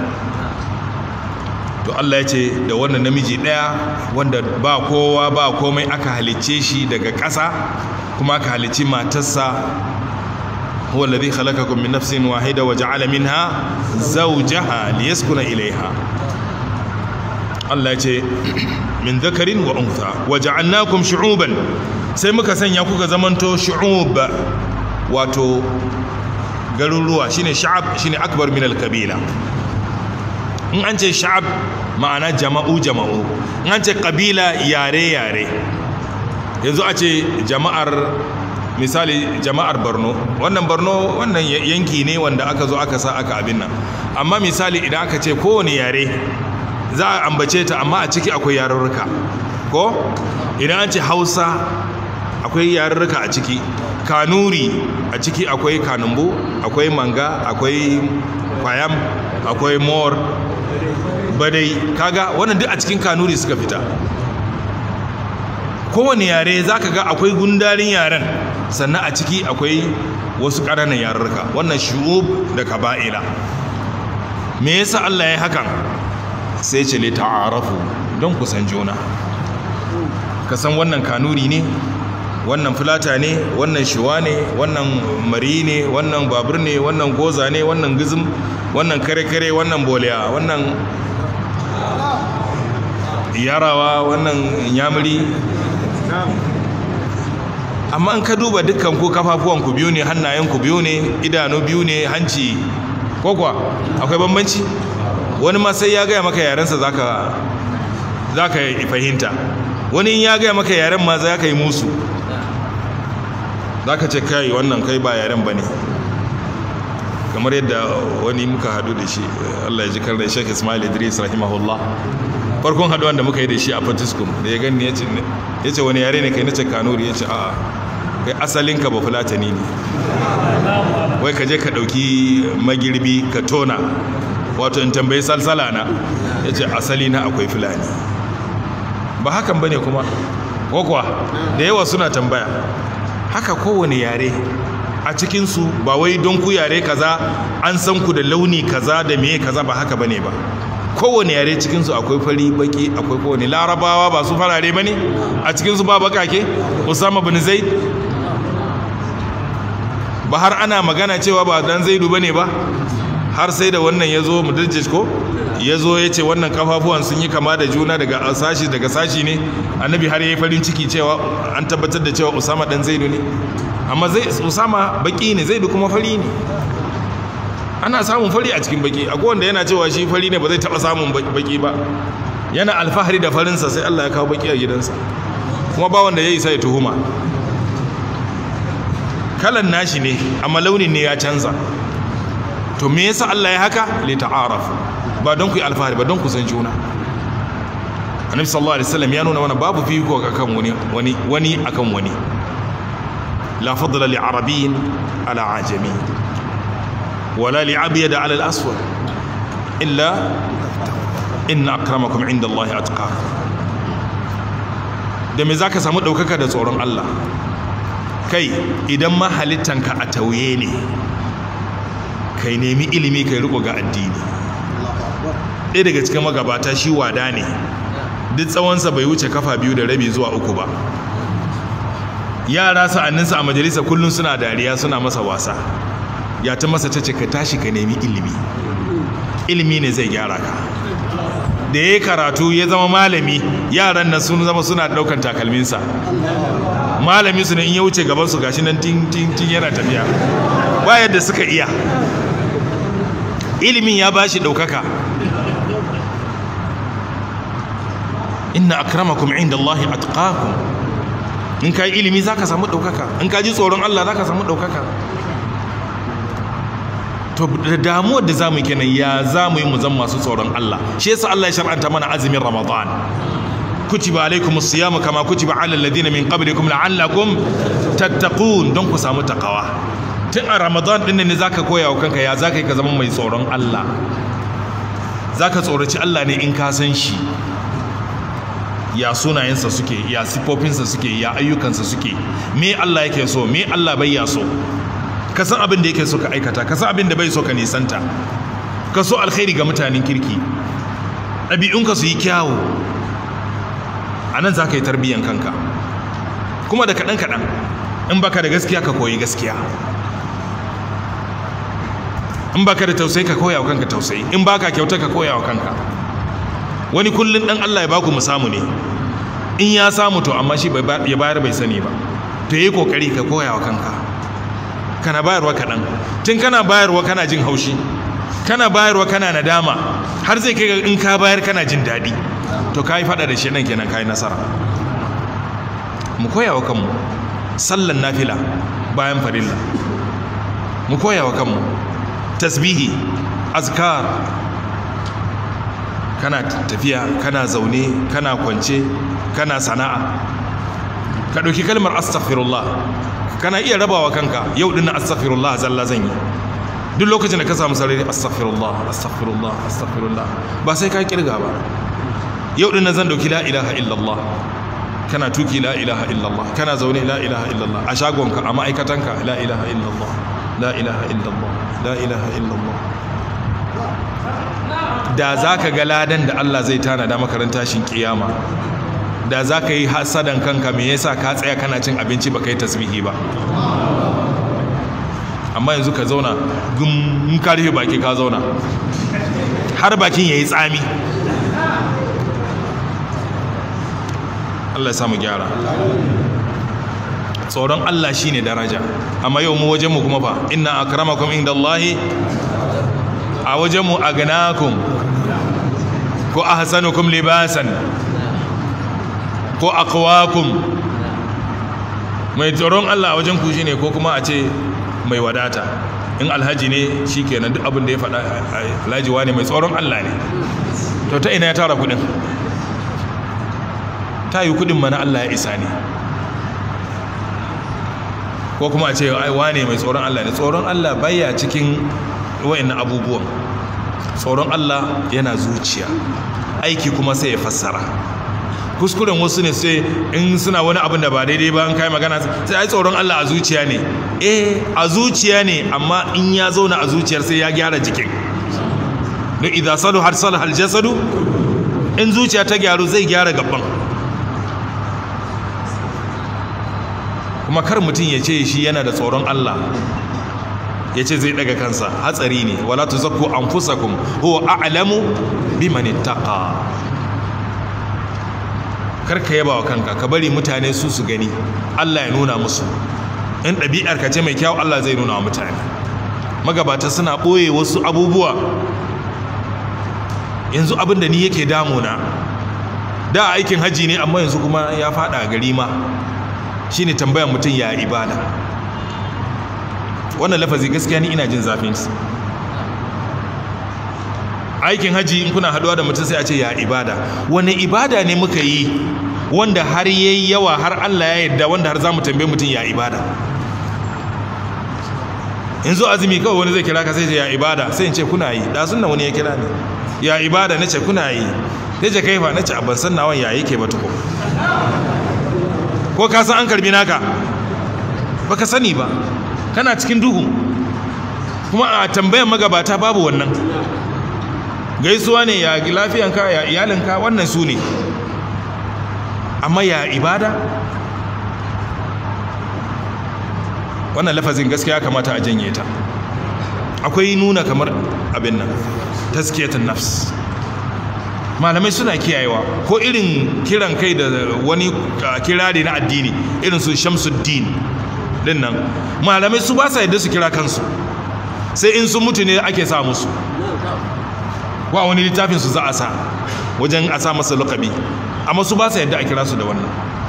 To Allah ya ce da wannan namiji daya wanda ba kowa ba komai aka halice shi daga ƙasa, kuma aka halici matarsa. هو الذي خلقكم من نفس واحدة وجعل منها زوجها ليسكن إليها. الله يقول من ذكر وأنثى وجعلناكم شعوبا، sai muka sanya kuka zamanto shu'ub, wato garuruwa, shine sha'ab, shine akbar min al-kabila. In an ce sha'ab ma'ana jama'u jama'u, in an ce kabila yare yare. Yanzu a ce jama'ar, misali jama'ar Borno, wannan Borno wannan yanki ne wanda aka zo aka sa aka abin nan, amma misali idan aka ce kowane yare za a ambace ta, amma a ciki akwai yarurruka ko idan an ce Hausa akwai yarurruka a ciki, Kanuri a ciki akwai Kanumbu, akwai Manga, akwai Kwayam, akwai Mor, Badai, kaga wannan duk a cikin Kanuri suka fita kowane yare za ka ga akwai gundarin yaren sannan a ciki akwai wasu ƙananan yarurruka wannan shu'ub da kaba'ila. Me yasa Allah ya hakan sai ce li ta'arafu don ku san juna, ka san wannan kanuri ne, wannan fulata ne, wannan shuwa ne, wannan mari ne, wannan babur ne, wannan goza ne, wannan gizim, wannan kare-kare, wannan boliya, wannan yarawa, wannan yamuri. Amma in ka duba dukkan ku kafafuwan ku biyu ne, hannayen ku biyu ne, idanu biyu ne, hanci ko kuwa akwai bambanci. Wani ma sai ya gaya maka yarensa zaka zaka fahimta, wani in ya gaya maka yaren ma za ka yi musu, za ka ce kai wannan kai ba yaren ba ne. Kamar yadda wani muka haɗu da shi, Allah ya ji karnar Sheikh Ismail Idris rahimahullah, farkon haɗuwan da muka yi da shi a Fatiskum da ya gani ya ce wani yare ne kai, na ce kanuri, ya ce a'a kai asalinka ba fulatani ne, wai ka je ka ɗauki magirbi ka tona, wato in tambayi salsala na, ya ce asali na akwai fulani. Ba hakan ba ne kuma ko kuwa da yawa suna tambaya haka kowane yare a cikinsu, ba wai don ku yare kaza an san ku da launi kaza da meye kaza, ba haka bane ba. Kowane yare cikinsu akwai fari baki, akwai kowane. Larabawa ba su farare bane a cikinsu, ba bakake. Usama bin Zaid ba har ana magana cewa ba dan Zaidu bane ba, har sai da wannan yazo Mudarris ko yazo yace wannan kafafuwan sun yi kama da juna daga sashi daga sashi ne. Annabi har yayi farin ciki cewa an tabbatar da cewa Usama dan Zaidu ne, amma zai Usama baki ne, Zaidu kuma fari ne. Ana samun fari a cikin baki, akwai wanda yana cewa shi fari ne ba zai taba samun baki ba, yana alfahari da farinsa, sai Allah ya kawo baki a gidansa, kuma ba wanda ya isa ya tuhuma. Kalan nashi ne amma launin ne ya canza. To me yasa Allah ya haka? Li ta'arafu, ba don ku yi alfahari ba, don ku san juna. Annabi sallallahu alaihi wasallam ya nuna mana babu fiko akan wani wani wani akan wani. La fadla li arabiyyin ala ajami wala li abyad ala al aswad illa inna akramakum inda Allah atqakum. Da me zaka samu daukaka da tsoron Allah? Kai idan ma halittanka a tauye ne, kai nemi ilimi, kai riko ga addini. Ɗaya daga cikin magabata shi wada ne, duk tsawonsa bai wuce kafa biyu da rabi zuwa uku ba. Yara sa'anninsa a majalisa kullum suna dariya, suna masa wasa. Ya ta masa ta ce ka tashi ka nemi ilimi, ilimi ne zai gyara ka. Da ya karatu ya zama malami, yaran nan sun zama suna ɗaukan takalminsa. Malami su ne in ya wuce gabansu gashi nan tin tin tin yana tafiya, ba yadda suka iya. Ilimin ya bashi ɗaukaka. Inna akramakum inda Allahi atqakum. In ka yi ilimi za ka samu ɗaukaka, in ka ji tsoron Allah za ka samu ɗaukaka. To da damuwar da za mu yi kenan, ya za mu yi mu zama masu tsoron Allah. Shi yasa Allah ya shar'anta mana azumin Ramadan. Kutiba alaikumus siyamu kama kutiba alal ladina min qablikum la'allakum tattaqun, don ku samu takawa. Tun a Ramadan din ne zaka koya wa kanka ya zaka yi ka zama mai tsoron Allah. Zaka tsoraci Allah ne in ka san shi, ya sunayensa suke, ya sifofinsa suke, ya ayyukansa suke, me Allah yake so, me Allah bai ya so. Ka san abin da yake so ka aikata, ka san abin da bai so ka nisanta, ka so alkhairi ga mutanen kirki, ɗabi'unka su yi kyawu. A nan za ka yi tarbiyyan kanka, kuma da kaɗan-kaɗan. In baka da gaskiya ka koyi gaskiya, in baka da tausayi ka koya wa kanka tausayi, in baka kyauta ka koya wa kanka. Wani kullum ɗan Allah ya baku mu samu ne, in ya samu to amma shi ya bayar bai sani ba, to yi kokari ka koya wa kanka. Kana bayarwa kaɗan, tun kana bayarwa kana jin haushi, kana bayarwa kana nadama, har zai kai in ka bayar kana jin daɗi, to ka yi faɗa da shi nan kenan ka yi nasara. Mu koya wa kanmu sallan nafila bayan farilla, mu koya wa kanmu tasbihi, azkar. Kana tafiya, kana zaune, kana kwance, kana sana'a, ka ɗauki kalmar astaghfirullah, kana iya rabawa kanka. Yau dinnan astaghfirullah zalla zan yi, duk lokacin da ka samu sarari astaghfirullah astaghfirullah astaghfirullah, ba sai ka kirga ba. Yau dinnan zan dauki la ilaha illallah, kana tuki la ilaha illallah, kana zaune la ilaha illallah, a shagonka a ma'aikatanka la ilaha illallah, la ilaha illallah, la ilaha illallah. Da za ka ga ladan da Allah zai tanada makaran tashin kiyama, da za ka yi hasadan kanka me yasa ka tsaya kana cin abinci ba ka yi tasbihi ba. Amma yanzu ka zauna gum ka rufe baki ka zauna har bakin yayi tsami. Allah ya samu gyara. Tsoron Allah shine daraja, amma yau mu wajen mu kuma fa inna akramakum indallahi, a wajen mu agnakum ko ahsanukum libasan ko aqwakum. Mai tsoron Allah a wajen ku shine ko kuma a ce mai wadata. In alhaji ne shikenan duk abin da ya faɗa alhaji wane mai tsoron Allah ne. To ta ina ya tara kudin? Ta yi kudin mana Allah ya isa ne, ko kuma a ce ai wane mai tsoron Allah ne. Tsoron Allah baya cikin wayannan abubuwan. Tsoron Allah yana zuciya, aiki kuma sai ya fassara. Kuskuren wasu ne sai in suna wani abin da ba daidai ba an kai magana sai ai tsoron Allah a zuciya ne. Eh a zuciya ne, amma in ya zauna a zuciyar sai ya gyara jikin. Don idza salu har salaha aljasadu, in zuciya ta gyaru zai gyara gaban. Kuma kar mutum ya ce shi yana da tsoron Allah ya ce zai daga kansa, hatsari ne. Wala tuzakku anfusakum huwa a'lamu biman ittaqa. Karka yaba wa kanka, ka bari mutane su su gani, Allah ya nuna musu. In ɗabi'ar ka ce mai kyau, Allah zai nuna wa mutane. Magabata suna ɓoye wasu abubuwa. Yanzu abin da ni yake damuna, da aikin haji ne amma yanzu kuma ya faɗa gari ma, shine tambayar mutum ya ibada. Wannan lafazi gaskiya ni ina jin zafin su. Aikin haji in kuna haduwa da mutum sai a ce ya ibada. Wani ibada ne muka yi wanda har yayi yawa har Allah ya yarda, wanda har zamu tambaye mutum ya ibada? Yanzu azumi kawai wani zai kira ka sai ya ibada, sai in ce kuna yi. Da sunna wani ya kira ni ya ibada, nace kuna yi. Nace kai fa, nace ban san nawan ya yake ba tuko. Ko ka san an karbi naka? Baka sani ba, kana cikin duhu. Kuma a tambayar magabata babu wannan. Gaisuwa ne ya lafiyanka, ya iyalinka, wannan su ne. Amma ya ibada? Wannan lafazin gaskiya kamata a janye ta. Akwai nuna kamar abin nan, tazkiyatun nafs. Malamai suna kiyayewa, ko irin kiran kai da wani kirari na addini irin su Shamsuddin din nan, malamai su ba sa yadda su kira kansu, sai in sun mutu ne ake sa musu. Wa wani littafin su za a sa wajen a sa masa lokabi, amma su ba sa yadda a kira su da wannan.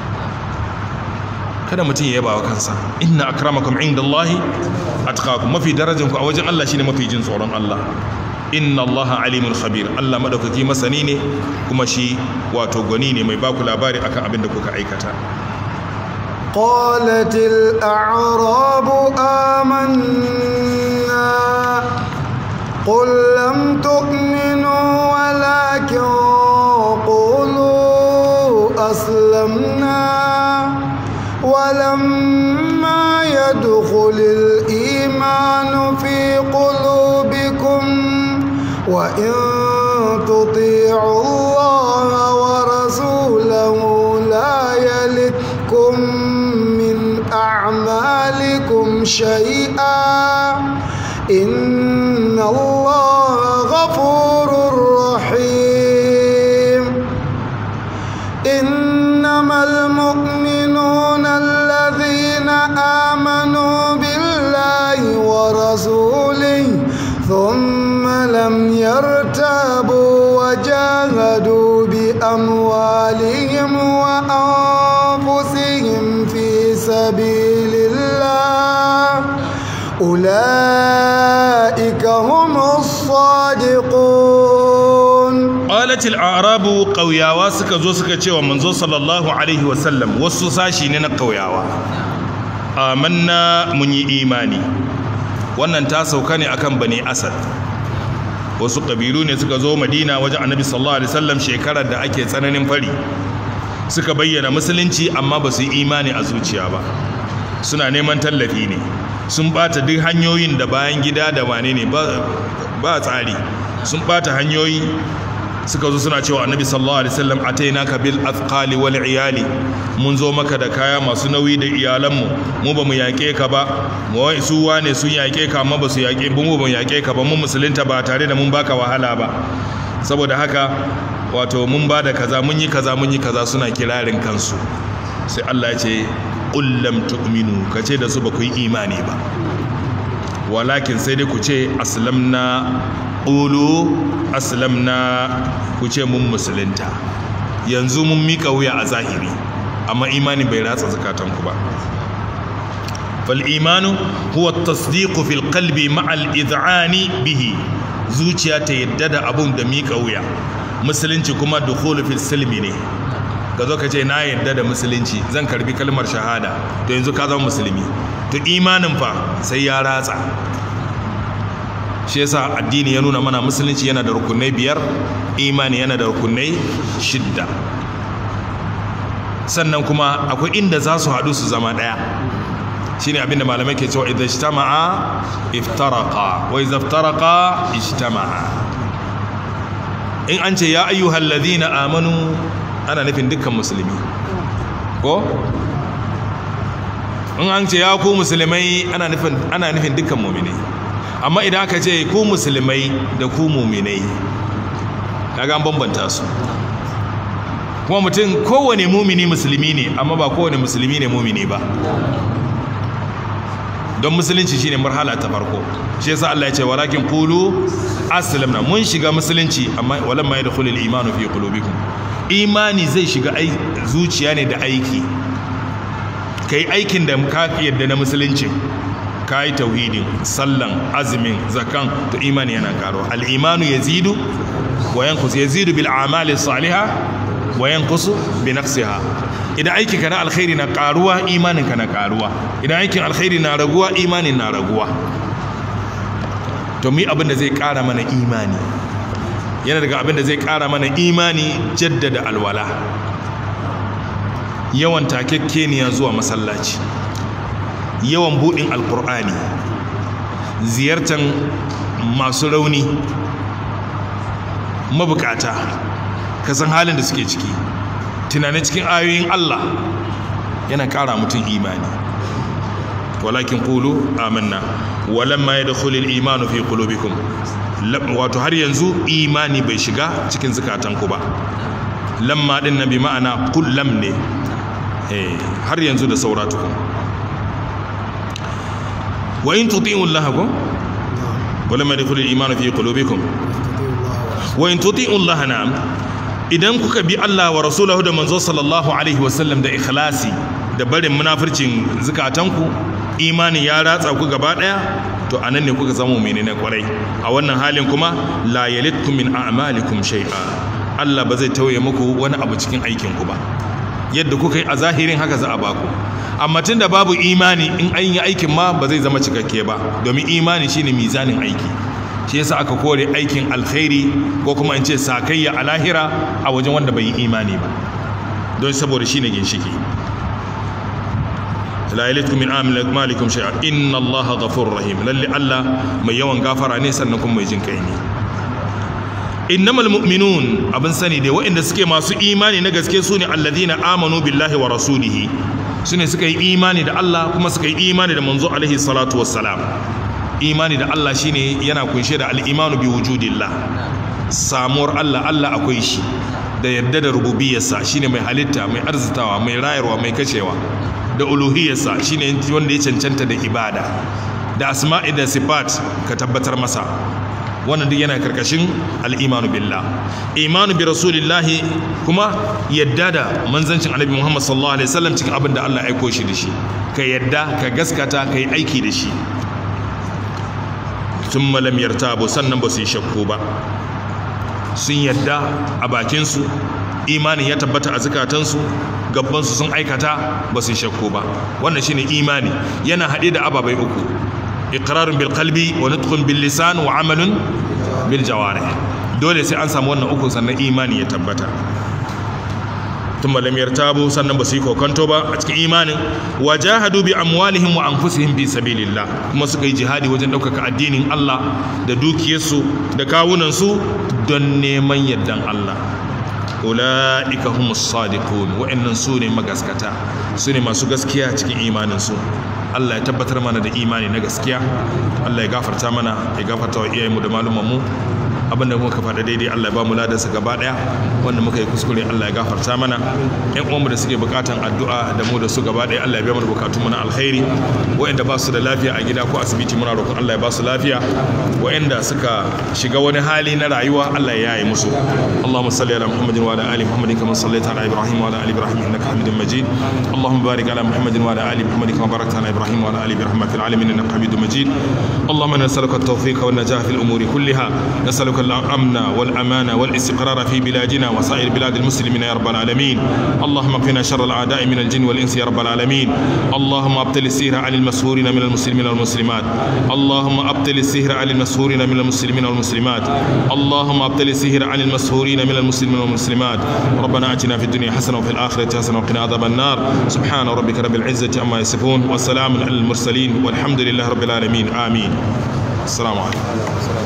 Kada mutum ya yaba wa kansa. Inna akramakum indallahi atqakum. Mafi darajanku a wajen Allah shine mafi jin tsoron Allah. Inna Allaha alimul khabir. Allah madaukaki masani ne kuma shi wato gwani ne mai baku labari akan abin da kuka aikata. قالت الأعراب آمنا قل لم تؤمنوا ولكن قولوا أسلمنا ولما يدخل الإيمان في قلوبكم وإن تطيعوا الله ورسوله لا يلتكم من أعمالكم شيئا إن الله غفور رحيم إنما المؤمنون الذين آمنوا بالله ورسوله ثم لم يرتابوا وجاهدوا بأموالهم وأنفسهم في سبيل الله أولئك هم الصادقون. قالت الأعراب قوياوا suka zo suka ce wa manzo sallallahu alaihi wasallam, wasu sashi ne na qauyawa, amanna mun yi imani. Wannan ta sauka ne akan bani Asad. Wasu kabilu ne suka zo Madina wajen Annabi sallallahu alaihi wasallam shekarar da ake tsananin fari. suka bayyana musulunci amma ba su yi imani a zuciya ba, suna neman tallafi ne, sun bata duk hanyoyin da bayan gida da wane ne ba tsari, sun bata hanyoyi. Suka zo suna cewa annabi sallallahu alaihi wasallam atainaka bil athqali wal iyali, mun zo maka da kaya masu nauyi da iyalanmu, mu ba mu yaƙe ka ba, mu su wane sun yaƙe ka amma ba su yaƙe mu ba mu yaƙe ka ba, mun musulunta ba tare da mun baka wahala ba, saboda haka wato mun ba da kaza mun yi kaza mun yi kaza, suna kirarin kansu. Sai Allah ya ce qul lam tu'minu, kace da su ba ku yi imani ba, walakin sai dai ku ce aslamna, qulu aslamna, ku ce mun musulunta, yanzu mun mika wuya a zahiri amma imani bai ratsa zakatanku ba. fal imanu huwa at-tasdiq fil qalbi ma'a al-id'ani bihi, zuciya ta yadda da abun da mika wuya. Musulunci kuma dukhulu fil silmi ne, ka zo ka ce na yadda da musulunci, zan karbi kalmar shahada, to yanzu ka zama musulmi. To imanin fa sai ya ratsa. Shi yasa addini ya nuna mana musulunci yana da rukunai biyar, imani yana da rukunai shidda. Sannan kuma akwai inda za su haɗu su zama ɗaya, shine abinda malamai ke cewa idza ijtama'a iftaraqa wa idza iftaraqa ijtama'a. In an ce ya ayyuhal ladhina amanu, ana nufin dukkan musulmi, ko in an ce ya ku musulmai, ana nufin ana nufin dukkan mu'mini. Amma idan aka ce ku musulmai da ku mu'minai, kaga an bambanta su. Kuma mutum kowane mu'mini musulmi ne, amma ba kowane musulmi ne mu'mini ba, don musulunci shine marhala ta farko. Shi yasa Allah ya ce walakin qulu aslamna, mun shiga musulunci amma walamma yadkhulul imanu fi qulubikum. Imani zai shiga zuciya ne da aiki, kai aikin da ka yadda na musulunci, kai tauhidin, sallan, azumin, zakan, to imani yana karo. Al-imanu yazidu wa yanqus, yazidu bil a'mali salihah wa yanqusu bi naqsiha. Idan aiki kana alkhairi na karuwa, imanin ka na karuwa. Idan aikin alkhairi na raguwa, imanin na raguwa. To mi abin da zai kara mana imani, yana daga abin da zai kara mana imani jaddada alwala, yawan takekkeniya zuwa masallaci, yawan buɗin alkur'ani, ziyartar masu rauni, mabukata, ka san halin da suke ciki, tunanin cikin ayoyin Allah yana kara mutum imani. walakin qulu amanna walamma yadkhulul imanu fi qulubikum, wato har yanzu imani bai shiga cikin zukatanku ba. Lamma din nabi ma'ana kullam ne, eh har yanzu da saura tukun. wa in tuti'u allahakum walamma yadkhulul imanu fi qulubikum wa in tuti'u allaha na'am, idan kuka bi Allah wa rasulahu da manzo sallallahu alaihi wasallam da ikhlasi da barin munafircin zukatanku, imani ya ratsa ku gaba daya, to anan ne kuka zama mu'mini kwarai. A wannan halin kuma la yalitkum min a'malikum shay'a, Allah ba zai tauye muku wani abu cikin aikin ku ba. Yadda kuka yi a zahirin haka za a baku. Amma tunda babu imani, in an yi aikin ma ba zai zama cikakke ba, domin imani shine mizanin aiki. Shi yasa aka kore aikin alkhairi ko kuma in ce sakayya a lahira a wajen wanda bai yi imani ba, don saboda shine ginshiki. la yalitkum min amalikum shay'a inna allaha ghafurur rahim, lalle Allah mai yawan gafara ne sannan kuma mai jin kai ne. Innamal mu'minun, abin sani dai waɗanda suke masu imani na gaske su ne alladhina amanu billahi wa rasulihi, su ne suka yi imani da Allah kuma suka yi imani da manzo alaihi salatu wassalam. Imani da Allah shine yana kunshe da al-imanu bi wujudillah, samuwar Allah, Allah akwai shi, da yadda da rububiyarsa, shine mai halitta, mai arzitawa, mai rayarwa, mai kashewa, da uluhiyarsa, shine wanda ya cancanta da ibada, da asma'i da sifat ka tabbatar masa. Wannan duk yana karkashin al-imanu billah. Imanu bi rasulillahi kuma yadda da manzancin annabi Muhammad sallallahu alaihi wasallam cikin abin da Allah ya aiko shi da shi, ka yadda, ka gaskata, ka yi aiki da shi. Thumma lam yartabu, sannan ba su yi shakku ba, sun yadda a bakinsu, imani ya tabbata a zukatansu, gabbansu sun aikata, ba su yi shakku ba. Wannan shine imani, yana haɗe da ababai uku: iqrarun bil qalbi wa nutqun bil lisan wa amalun bil jawarih. Dole sai an samu wannan uku sannan imani ya tabbata. thumma lam yartabu sannan ba su yi kokonto ba a cikin imanin wajahadu bi amwalihim wa anfusihim fi sabilillah kuma suka yi jihadi wajen ɗaukaka addinin Allah da dukiyarsu da kawunansu don neman yardan Allah. Ula'ika humus sadiqun wa'annan su ne magaskata, su ne masu gaskiya cikin imaninsu. Allah ya tabbatar mana da imani na gaskiya, Allah ya gafarta mana, ya gafarta wa iyayenmu da malumanmu. Abinda muka faɗa daidai Allah ya ba mu ladarsa gaba ɗaya, wanda muka yi kuskure Allah ya gafarta mana. Ƴan uwanmu da suke buƙatan addu'a da mu da su gaba ɗaya Allah ya biya mana buƙatun mu na alkhairi. Waɗanda ba su da lafiya a gida ko asibiti muna roƙon Allah ya ba su lafiya. Waɗanda suka shiga wani hali na rayuwa Allah ya yaye musu. Allahumma salli ala Muhammadin wa ala ali Muhammadin kama sallaita ala Ibrahim wa ala ali Ibrahim innaka Hamidum Majid. Allahumma barik ala Muhammadin wa ala ali Muhammadin kama barakta ala Ibrahim wa ala ali Ibrahim fil alamin innaka Hamidum Majid. Allahumma nas'aluka at-tawfiq wan najah fil umuri kulliha. Nas'aluka الأمن والأمان والاستقرار في بلادنا وسائر بلاد المسلمين يا رب العالمين. اللهم اكفنا شر الأعداء من الجن والإنس يا رب العالمين. اللهم أبطل السحر عن المسحورين من المسلمين والمسلمات. اللهم أبطل السحر عن المسحورين من المسلمين والمسلمات. اللهم أبطل السحر عن المسحورين من المسلمين والمسلمات. ربنا آتنا في الدنيا حسنة وفي الآخرة حسنة وقنا عذاب النار. سبحان ربك رب العزة عما يصفون والسلام على المرسلين والحمد لله رب العالمين. آمين. السلام عليكم.